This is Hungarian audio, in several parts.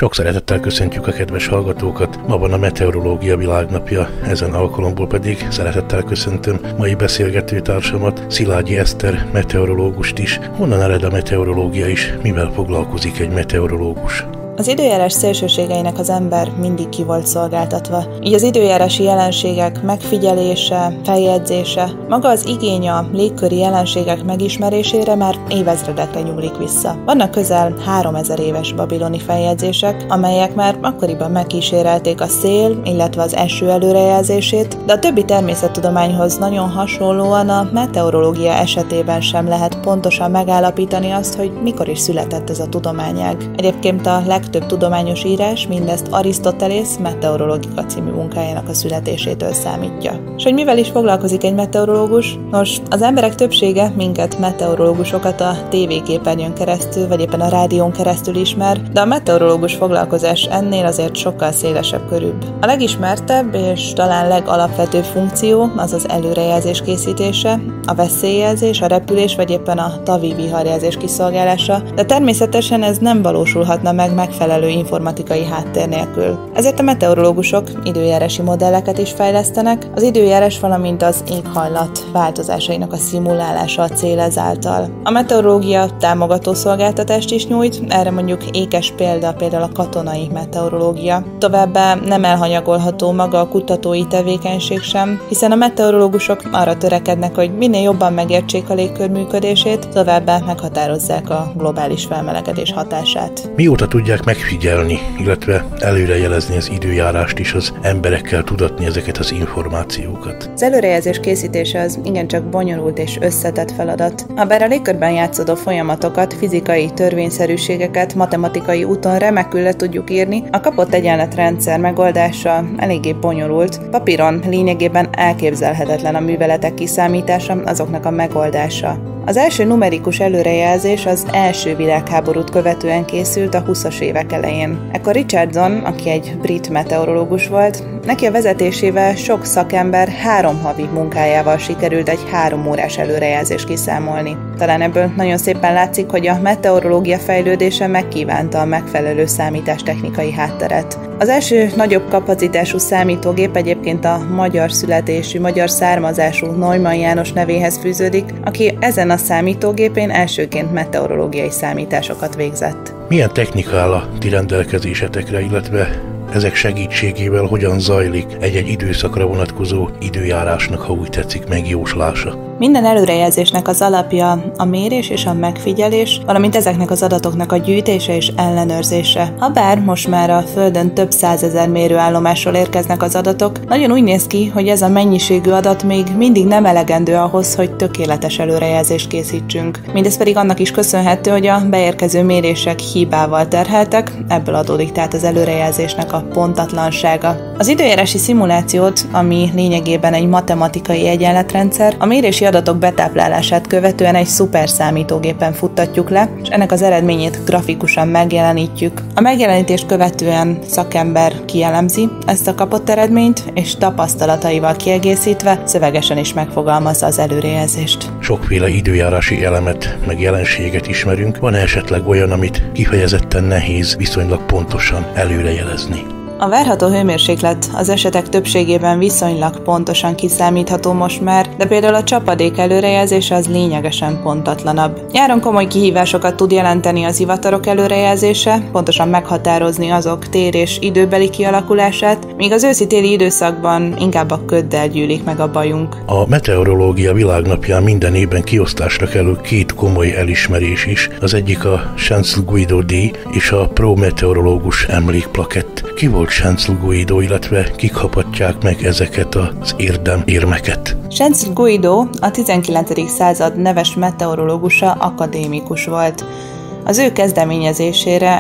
Sok szeretettel köszöntjük a kedves hallgatókat. Ma van a Meteorológia Világnapja, ezen alkalomból pedig szeretettel köszöntöm mai beszélgetőtársamat, Szilágyi Eszter meteorológust is. Honnan ered a meteorológia is? Mivel foglalkozik egy meteorológus? Az időjárás szélsőségeinek az ember mindig ki volt szolgáltatva. Így az időjárási jelenségek megfigyelése, feljegyzése, maga az igény a légköri jelenségek megismerésére már évezredekre nyúlik vissza. Vannak közel 3000 éves babiloni feljegyzések, amelyek már akkoriban megkísérelték a szél, illetve az eső előrejelzését, de a többi természettudományhoz nagyon hasonlóan a meteorológia esetében sem lehet pontosan megállapítani azt, hogy mikor is született ez a tudományág. Egyébként a legtöbb tudományos írás mindezt Arisztotelész Meteorológia című munkájának a születésétől számítja. És hogy mivel is foglalkozik egy meteorológus? Nos, az emberek többsége minket meteorológusokat a tévéképernyőn keresztül, vagy éppen a rádión keresztül ismer, de a meteorológus foglalkozás ennél azért sokkal szélesebb körűbb. A legismertebb és talán legalapvetőbb funkció az az előrejelzés készítése, a veszélyjelzés, a repülés, vagy éppen a tavi viharjelzés kiszolgálása, de természetesen ez nem valósulhatna meg megfelelő informatikai háttér nélkül. Ezért a meteorológusok időjárási modelleket is fejlesztenek, az időjárás, valamint az éghajlat változásainak a szimulálása a cél ezáltal. A meteorológia támogató szolgáltatást is nyújt, erre mondjuk ékes például a katonai meteorológia. Továbbá nem elhanyagolható maga a kutatói tevékenység sem, hiszen a meteorológusok arra törekednek, hogy minél jobban megértsék a légkör működését, továbbá meghatározzák a globális felmelegedés hatását. Mióta tudják megfigyelni, illetve előrejelezni az időjárást is, az emberekkel tudatni ezeket az információkat? Az előrejelzés készítése az igencsak bonyolult és összetett feladat. Habár a légkörben játszódó folyamatokat, fizikai törvényszerűségeket matematikai úton remekül le tudjuk írni, a kapott egyenletrendszer megoldása eléggé bonyolult. Papíron lényegében elképzelhetetlen a műveletek kiszámítása, azoknak a megoldása. Az első numerikus előrejelzés az első világháborút követően készült a 20-as évek elején. Ekkor Richardson, aki egy brit meteorológus volt, neki a vezetésével sok szakember 3 havi munkájával sikerült egy 3 órás előrejelzést kiszámolni. Talán ebből nagyon szépen látszik, hogy a meteorológia fejlődése megkívánta a megfelelő számítástechnikai hátteret. Az első nagyobb kapacitású számítógép egyébként a magyar születésű, magyar származású Neumann János nevéhez fűződik, aki ezen a számítógépén elsőként meteorológiai számításokat végzett. Milyen technika áll a ti rendelkezésetekre, illetve ezek segítségével hogyan zajlik egy-egy időszakra vonatkozó időjárásnak, ha úgy tetszik, megjóslása? Minden előrejelzésnek az alapja a mérés és a megfigyelés, valamint ezeknek az adatoknak a gyűjtése és ellenőrzése. Habár most már a Földön több 100 000 mérőállomásról érkeznek az adatok, nagyon úgy néz ki, hogy ez a mennyiségű adat még mindig nem elegendő ahhoz, hogy tökéletes előrejelzést készítsünk. Mindez pedig annak is köszönhető, hogy a beérkező mérések hibával terheltek, ebből adódik tehát az előrejelzésnek a pontatlansága. Az időjárási szimulációt, ami lényegében egy matematikai egyenletrendszer, a mérési adatok betáplálását követően egy szuperszámítógépen futtatjuk le, és ennek az eredményét grafikusan megjelenítjük. A megjelenítést követően szakember kielemzi ezt a kapott eredményt, és tapasztalataival kiegészítve szövegesen is megfogalmazza az előrejelzést. Sokféle időjárási elemet, meg jelenséget ismerünk, van esetleg olyan, amit kifejezetten nehéz viszonylag pontosan előrejelezni? A várható hőmérséklet az esetek többségében viszonylag pontosan kiszámítható most már, de például a csapadék előrejelzése az lényegesen pontatlanabb. Nyáron komoly kihívásokat tud jelenteni az zivatarok előrejelzése, pontosan meghatározni azok tér- és időbeli kialakulását, míg az őszi-téli időszakban inkább a köddel gyűlik meg a bajunk. A Meteorológia Világnapján minden évben kiosztásra kerül 2 komoly elismerés is, az egyik a Chancellor Guido díj és a Pro Meteorológus emlékplakett. Ki volt Chancellor Guido, illetve kik kaphatják meg ezeket az érdemérmeket? Chancellor Guido a 19. század neves meteorológusa, akadémikus volt. Az ő kezdeményezésére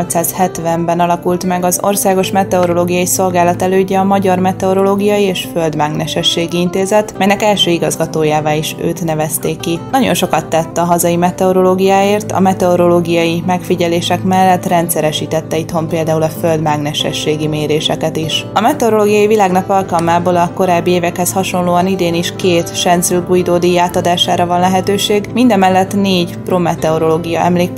1870-ben alakult meg az Országos Meteorológiai Szolgálat elődje, a Magyar Meteorológiai és Földmágnesességi Intézet, melynek első igazgatójává is őt nevezték ki. Nagyon sokat tett a hazai meteorológiáért, a meteorológiai megfigyelések mellett rendszeresítette itthon például a földmágnesességi méréseket is. A Meteorológiai Világnap alkalmából a korábbi évekhez hasonlóan idén is 2 Chancellor Guido díj átadására van lehetőség, mindemellett 4 prometeorológia emlékplakett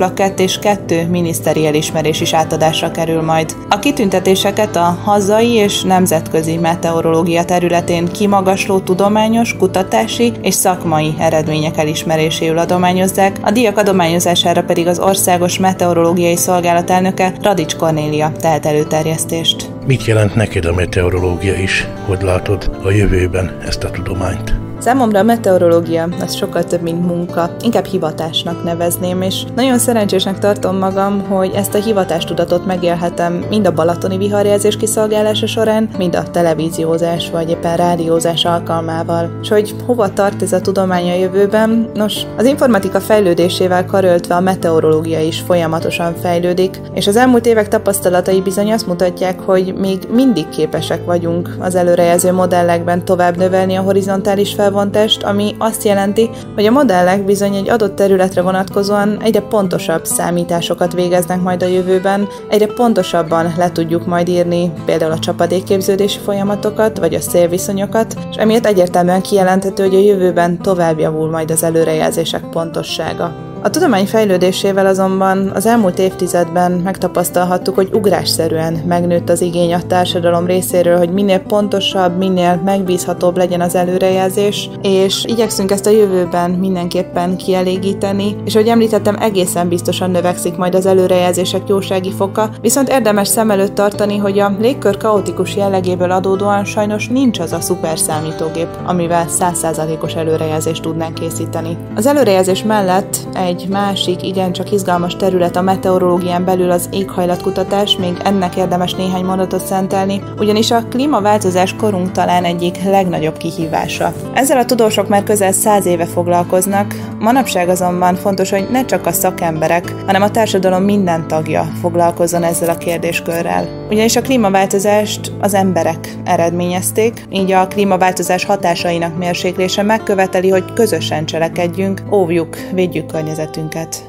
plakett és 2 miniszteri elismerés is átadásra kerül majd. A kitüntetéseket a hazai és nemzetközi meteorológia területén kimagasló tudományos, kutatási és szakmai eredmények elismeréséül adományozzák, a díjak adományozására pedig az Országos Meteorológiai Szolgálat elnöke, Radics Kornélia telt előterjesztést. Mit jelent neked a meteorológia is? Hogy látod a jövőben ezt a tudományt? Számomra a meteorológia az sokkal több, mint munka, inkább hivatásnak nevezném, és nagyon szerencsésnek tartom magam, hogy ezt a hivatástudatot megélhetem mind a balatoni viharjelzés kiszolgálása során, mind a televíziózás vagy éppen rádiózás alkalmával. És hogy hova tart ez a tudomány a jövőben? Nos, az informatika fejlődésével karöltve a meteorológia is folyamatosan fejlődik, és az elmúlt évek tapasztalatai bizony azt mutatják, hogy még mindig képesek vagyunk az előrejelző modellekben tovább növelni a horizontális felvontást, ami azt jelenti, hogy a modellek bizony egy adott területre vonatkozóan egyre pontosabb számításokat végeznek majd a jövőben, egyre pontosabban le tudjuk majd írni például a csapadékképződési folyamatokat, vagy a szélviszonyokat, és emiatt egyértelműen kijelenthető, hogy a jövőben tovább javul majd az előrejelzések pontossága. A tudomány fejlődésével azonban az elmúlt évtizedben megtapasztalhattuk, hogy ugrásszerűen megnőtt az igény a társadalom részéről, hogy minél pontosabb, minél megbízhatóbb legyen az előrejelzés, és igyekszünk ezt a jövőben mindenképpen kielégíteni, és ahogy említettem, egészen biztosan növekszik majd az előrejelzések jósági foka, viszont érdemes szem előtt tartani, hogy a légkör kaotikus jellegéből adódóan sajnos nincs az a szuper számítógép, amivel 100%-os előrejelzést tudnánk készíteni. Az előrejelzés mellett egy másik, igencsak izgalmas terület a meteorológián belül az éghajlatkutatás, még ennek érdemes néhány mondatot szentelni, ugyanis a klímaváltozás korunk talán egyik legnagyobb kihívása. Ezzel a tudósok már közel 100 éve foglalkoznak, manapság azonban fontos, hogy ne csak a szakemberek, hanem a társadalom minden tagja foglalkozzon ezzel a kérdéskörrel. Ugyanis a klímaváltozást az emberek eredményezték, így a klímaváltozás hatásainak mérséklése megköveteli, hogy közösen cselekedjünk, óvjuk, védjük környezetünket.